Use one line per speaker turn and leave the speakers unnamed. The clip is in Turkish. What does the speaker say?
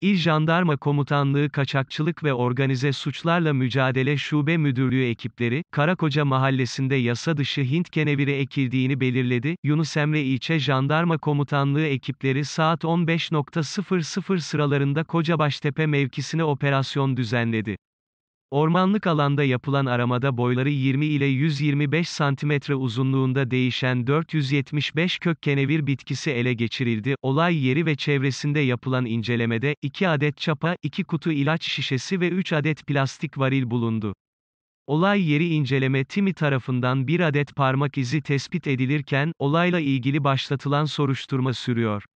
İl Jandarma Komutanlığı Kaçakçılık ve Organize Suçlarla Mücadele Şube Müdürlüğü ekipleri, Karakoca Mahallesi'nde yasa dışı Hint keneviri ekildiğini belirledi. Yunus Emre İlçe Jandarma Komutanlığı ekipleri saat 15.00 sıralarında Kocabaştepe mevkisine operasyon düzenledi. Ormanlık alanda yapılan aramada boyları 20 ile 125 santimetre uzunluğunda değişen 475 kök kenevir bitkisi ele geçirildi. Olay yeri ve çevresinde yapılan incelemede, 2 adet çapa, 2 kutu ilaç şişesi ve 3 adet plastik varil bulundu. Olay yeri inceleme timi tarafından 1 adet parmak izi tespit edilirken, olayla ilgili başlatılan soruşturma sürüyor.